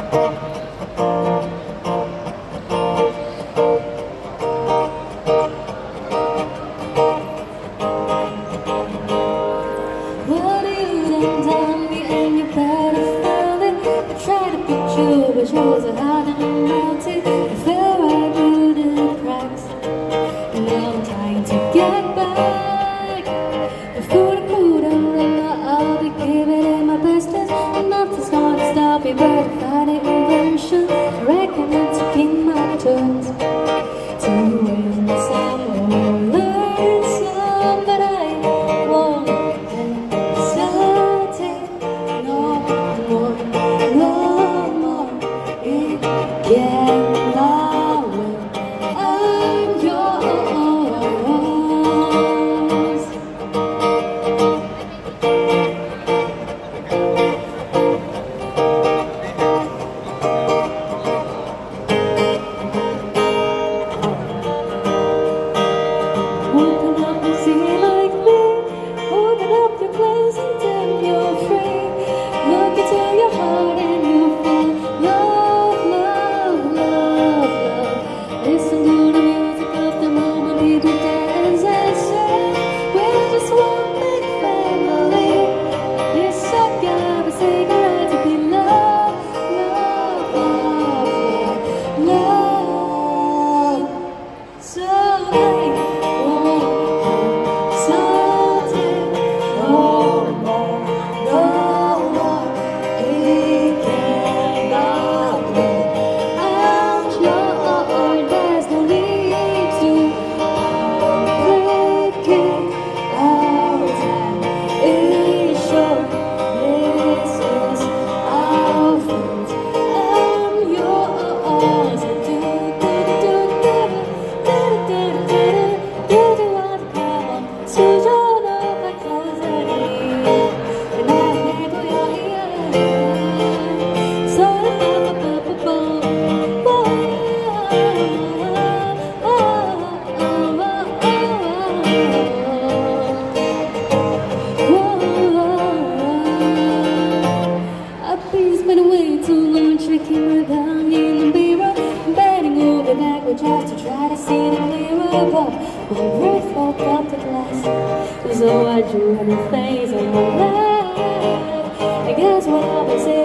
But yours are hard and melted. I fell right through the cracks. And now I'm trying to get back. The food and mood and I'll be giving it my bestest. And nothing's gonna stop me but I find an invention. I reckon I'm taking my turns to win some or learn some, but I won't hesitate no more, no more. Yeah, I will. I'm yours. Open up and see like me. Open up your place and then you're free. Look into your heart and you'll feel love, love, love, love. Listen to the music of the moment, people dance and sing. We're just one big family. Yes, I gotta say goodnight to be love, love, love, love, love. So I won't hesitate no more, no more. It cannot wait. I'm yours. There's no need to complicate our time. It's short. This is our friends. I'm yours. It's been way too long, tricking my tongue in the mirror, bending over backward just to try to see the clearer. But my breath woke up the glass, so I drew her face on my lap. I guess what I've been saying